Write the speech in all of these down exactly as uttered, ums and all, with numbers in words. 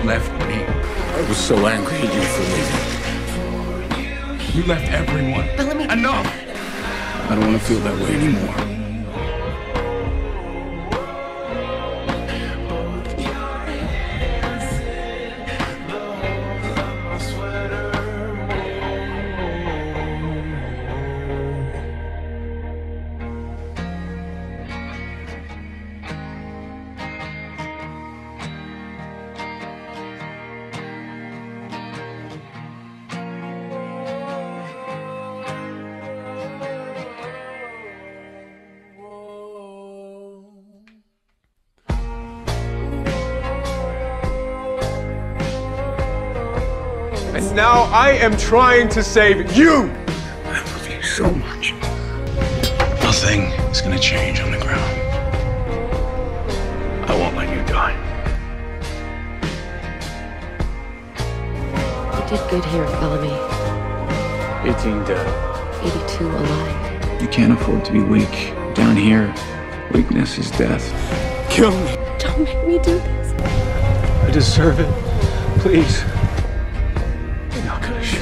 left me. I was so angry at you for leaving. You left everyone. Bellamy. Enough! I don't want to feel that way anymore. And now I am trying to save you! I love you so much. Nothing is gonna change on the ground. I won't let you die. You did good here, Bellamy. eighteen dead. eighty-two alive. You can't afford to be weak. Down here, weakness is death. Kill me. Don't make me do this. I deserve it. Please. You're not gonna shoot.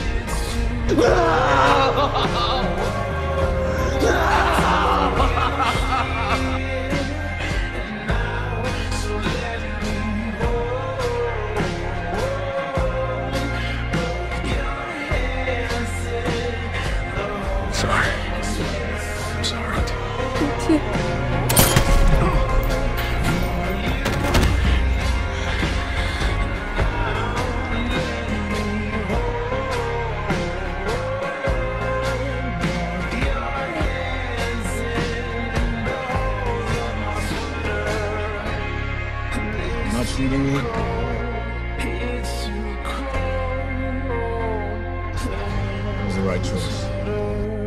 Sorry. I'm sorry. Me too. Not shooting you. It was the right choice.